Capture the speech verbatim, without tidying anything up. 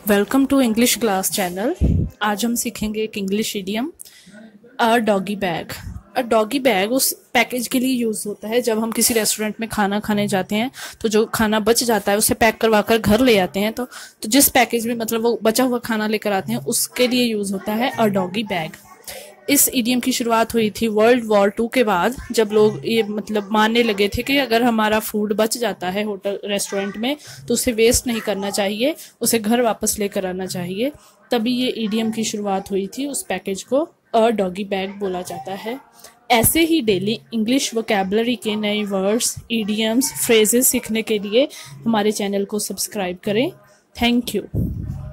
Welcome to English class channel. आज हम सीखेंगे एक English idiom, a doggy bag. A doggy bag उस पैकेज के लिए यूज़ होता है जब हम किसी रेस्टोरेंट में खाना खाने जाते हैं तो जो खाना बच जाता है उसे पैक करवा कर घर ले आते हैं। तो तो जिस पैकेज में मतलब वो बचा हुआ खाना लेकर आते हैं उसके लिए यूज़ होता है अ डॉगी बैग। इस इडियम की शुरुआत हुई थी वर्ल्ड वॉर टू के बाद, जब लोग ये मतलब मानने लगे थे कि अगर हमारा फूड बच जाता है होटल रेस्टोरेंट में तो उसे वेस्ट नहीं करना चाहिए, उसे घर वापस लेकर आना चाहिए। तभी ये इडियम की शुरुआत हुई थी। उस पैकेज को अ डॉगी बैग बोला जाता है। ऐसे ही डेली इंग्लिश वोकैबुलरी के नए वर्ड्स, इडियम्स, फ्रेजेस सीखने के लिए हमारे चैनल को सब्सक्राइब करें। Thank you.